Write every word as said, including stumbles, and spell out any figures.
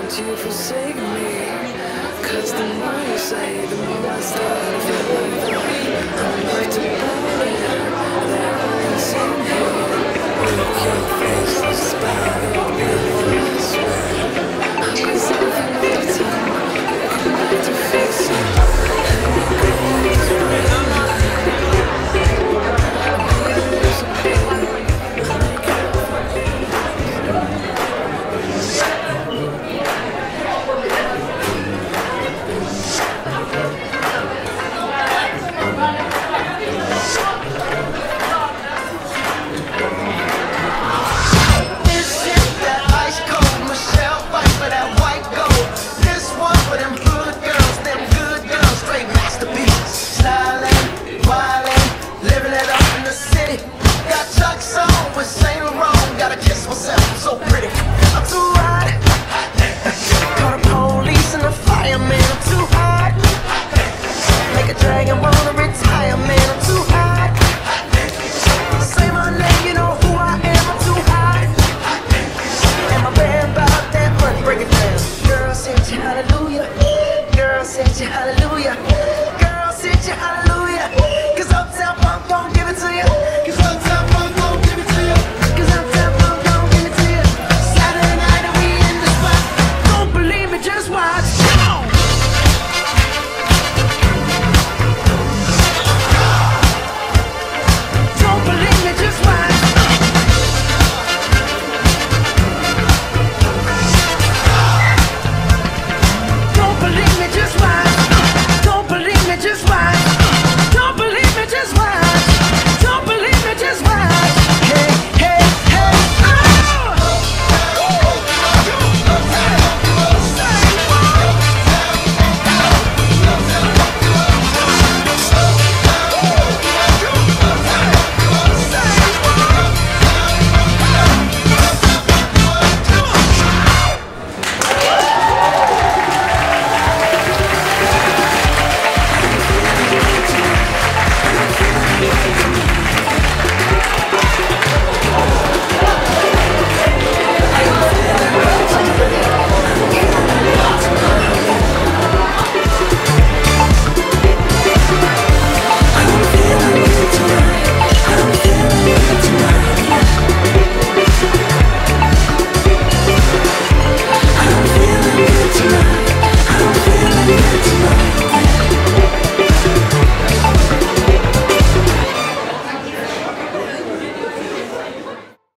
don't you forsake me. Cause the more you say, the more I start to feel like that. I'm left to burn it. They're all insane here. Look your face, the spell of me.